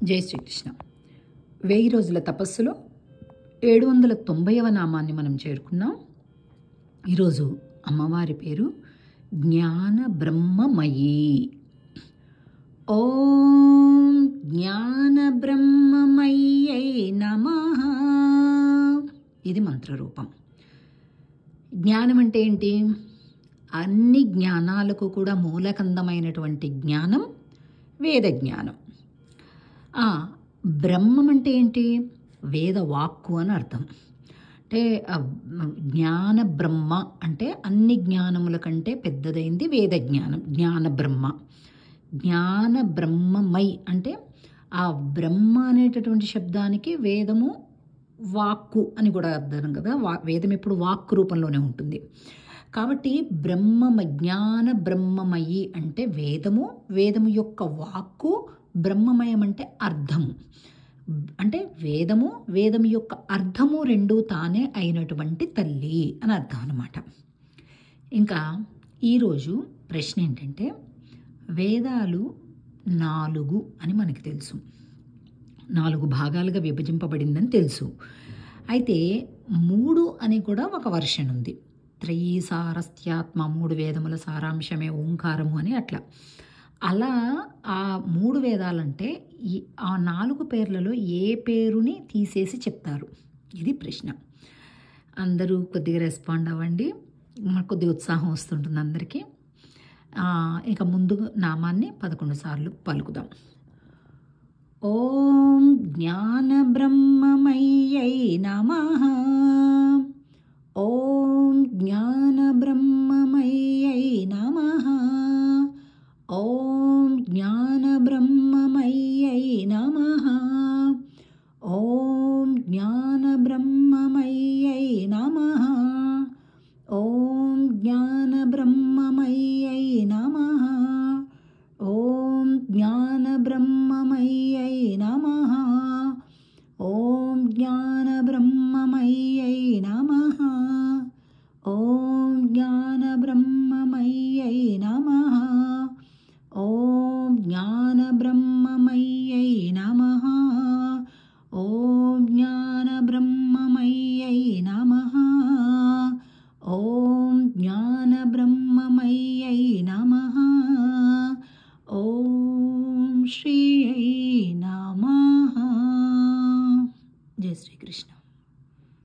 జై శ్రీకృష్ణ. 1000 రోజుల తపస్సులో 790వ నామాన్ని మనం చేరుకున్నాం. ఈరోజు అమ్మవారి పేరు జ్ఞాన బ్రహ్మమయీ. ఓం జ్ఞాన బ్రహ్మమయ్యై నమః. ఇది మంత్రరూపం. జ్ఞానం అంటే ఏంటి? అన్ని జ్ఞానాలకు కూడా మూలకందమైనటువంటి జ్ఞానం వేద జ్ఞానం. బ్రహ్మం అంటే ఏంటి? వేద వాక్కు అని అర్థం. అంటే జ్ఞాన బ్రహ్మ అంటే అన్ని జ్ఞానముల కంటే పెద్దదైంది వేద జ్ఞానం. జ్ఞాన బ్రహ్మ. జ్ఞాన బ్రహ్మమై అంటే ఆ బ్రహ్మ అనేటటువంటి శబ్దానికి వేదము వాక్కు అని కూడా అర్థం కదా. వేదం ఎప్పుడు వాక్కు రూపంలోనే ఉంటుంది. కాబట్టి జ్ఞాన బ్రహ్మమయి అంటే వేదము యొక్క వాక్కు, బ్రహ్మమయం అంటే అర్థము. అంటే వేదం యొక్క అర్థము రెండూ తానే అయినటువంటి తల్లి అని అర్థం అన్నమాట. ఇంకా ఈరోజు ప్రశ్న ఏంటంటే, వేదాలు 4 అని మనకి తెలుసు, 4 భాగాలుగా విభజింపబడిందని తెలుసు. అయితే 3 అని కూడా ఒక వర్షన్ ఉంది. త్రయీసారస్త్యాత్మ, 3 వేదముల సారాంశమే ఓంకారము అని అలా ఆ 3 వేదాలంటే ఆ 4 పేర్లలో ఏ పేరుని తీసేసి చెప్తారు? ఇది ప్రశ్న. అందరూ కొద్దిగా రెస్పాండ్ అవ్వండి, మనకు కొద్దిగా ఉత్సాహం వస్తుంటుంది అందరికీ. ఇక ముందు నామాన్ని 11 సార్లు పలుకుదాం. ఓం జ్ఞాన బ్రహ్మమయ్యై నమః. ఓం జ్ఞాన బ్రహ్మమయ్యై నమః. ఓం జ్ఞాన బ్రహ్మమయ్యై నమః.